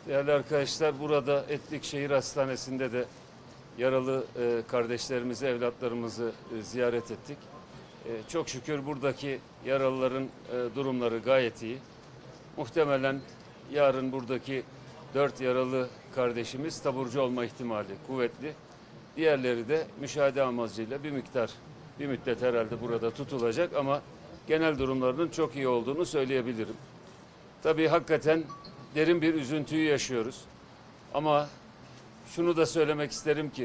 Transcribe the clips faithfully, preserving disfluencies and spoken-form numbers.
Değerli arkadaşlar, burada Etlik Şehir Hastanesi'nde de yaralı e, kardeşlerimizi, evlatlarımızı e, ziyaret ettik. E, çok şükür buradaki yaralıların e, durumları gayet iyi. Muhtemelen yarın buradaki dört yaralı kardeşimiz taburcu olma ihtimali kuvvetli. Diğerleri de müşahede amacıyla bir miktar, bir müddet herhalde burada tutulacak ama genel durumlarının çok iyi olduğunu söyleyebilirim. Tabii hakikaten derin bir üzüntüyü yaşıyoruz. Ama şunu da söylemek isterim ki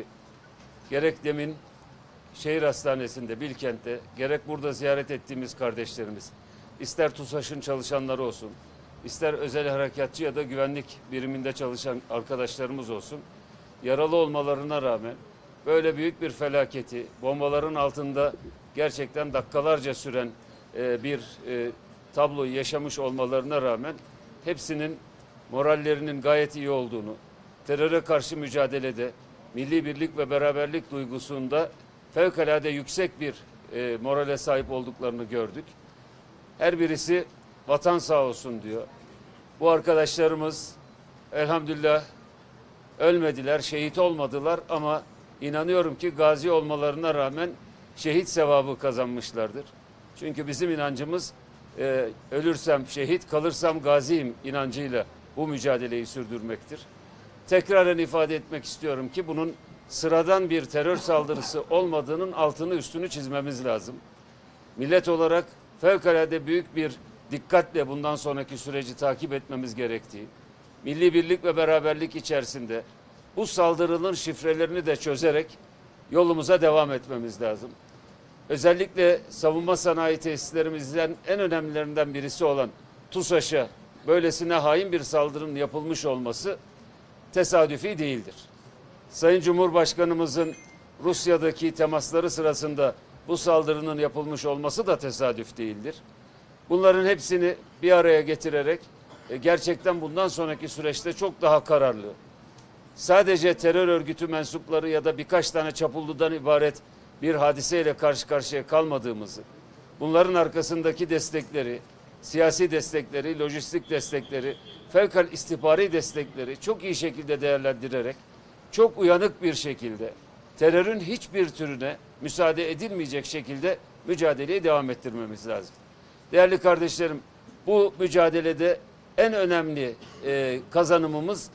gerek demin şehir hastanesinde, Bilkent'te, gerek burada ziyaret ettiğimiz kardeşlerimiz, ister TUSAŞ'ın çalışanları olsun, ister özel harekatçı ya da güvenlik biriminde çalışan arkadaşlarımız olsun, yaralı olmalarına rağmen böyle büyük bir felaketi, bombaların altında gerçekten dakikalarca süren e, bir e, tabloyu yaşamış olmalarına rağmen hepsinin morallerinin gayet iyi olduğunu, teröre karşı mücadelede milli birlik ve beraberlik duygusunda fevkalade yüksek bir e, morale sahip olduklarını gördük. Her birisi vatan sağ olsun diyor. Bu arkadaşlarımız elhamdülillah ölmediler, şehit olmadılar ama inanıyorum ki gazi olmalarına rağmen şehit sevabı kazanmışlardır. Çünkü bizim inancımız e, ölürsem şehit, kalırsam gaziyim inancıyla bu mücadeleyi sürdürmektir. Tekraren ifade etmek istiyorum ki bunun sıradan bir terör saldırısı olmadığının altını üstünü çizmemiz lazım. Millet olarak fevkalade büyük bir dikkatle bundan sonraki süreci takip etmemiz gerektiği, milli birlik ve beraberlik içerisinde bu saldırının şifrelerini de çözerek yolumuza devam etmemiz lazım. Özellikle savunma sanayi tesislerimizden en önemlilerinden birisi olan TUSAŞ'a böylesine hain bir saldırının yapılmış olması tesadüfi değildir. Sayın Cumhurbaşkanımızın Rusya'daki temasları sırasında bu saldırının yapılmış olması da tesadüf değildir. Bunların hepsini bir araya getirerek e, gerçekten bundan sonraki süreçte çok daha kararlı, sadece terör örgütü mensupları ya da birkaç tane çapulludan ibaret bir hadiseyle karşı karşıya kalmadığımızı, bunların arkasındaki destekleri, siyasi destekleri, lojistik destekleri, fevkal istihbari destekleri çok iyi şekilde değerlendirerek, çok uyanık bir şekilde terörün hiçbir türüne müsaade edilmeyecek şekilde mücadeleyi devam ettirmemiz lazım. Değerli kardeşlerim, bu mücadelede en önemli e, kazanımımız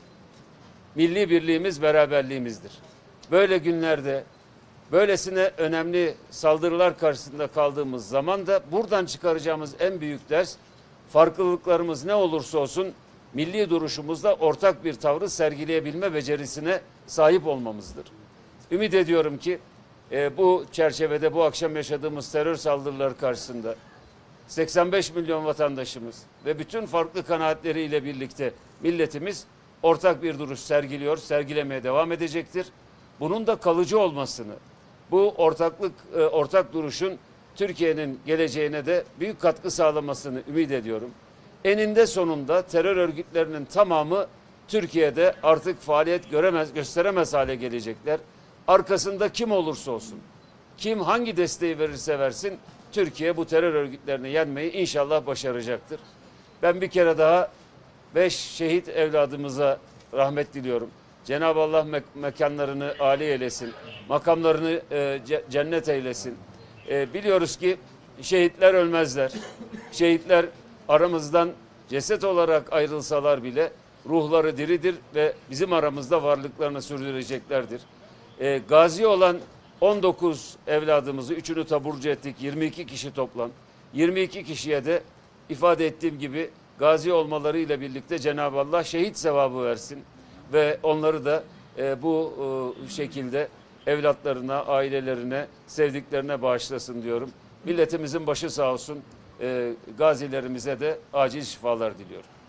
milli birliğimiz, beraberliğimizdir. Böyle günlerde, böylesine önemli saldırılar karşısında kaldığımız zaman da buradan çıkaracağımız en büyük ders, farklılıklarımız ne olursa olsun milli duruşumuzda ortak bir tavrı sergileyebilme becerisine sahip olmamızdır. Ümit ediyorum ki e, bu çerçevede bu akşam yaşadığımız terör saldırıları karşısında seksen beş milyon vatandaşımız ve bütün farklı kanaatleriyle birlikte milletimiz ortak bir duruş sergiliyor, sergilemeye devam edecektir. Bunun da kalıcı olmasını, bu ortaklık, e, ortak duruşun Türkiye'nin geleceğine de büyük katkı sağlamasını ümit ediyorum. Eninde sonunda terör örgütlerinin tamamı Türkiye'de artık faaliyet göremez, gösteremez hale gelecekler. Arkasında kim olursa olsun, kim hangi desteği verirse versin, Türkiye bu terör örgütlerini yenmeyi inşallah başaracaktır. Ben bir kere daha beş şehit evladımıza rahmet diliyorum. Cenab-ı Allah me mekanlarını âli eylesin, makamlarını e, cennet eylesin. E, biliyoruz ki şehitler ölmezler. Şehitler aramızdan ceset olarak ayrılsalar bile ruhları diridir ve bizim aramızda varlıklarını sürdüreceklerdir. E, gazi olan on dokuz evladımızı, üçünü taburcu ettik, yirmi iki kişi toplam. yirmi iki kişiye de ifade ettiğim gibi gazi olmalarıyla birlikte Cenab-ı Allah şehit sevabı versin ve onları da e, bu e, şekilde evlatlarına, ailelerine, sevdiklerine bağışlasın diyorum. Milletimizin başı sağ olsun, e, gazilerimize de acil şifalar diliyorum.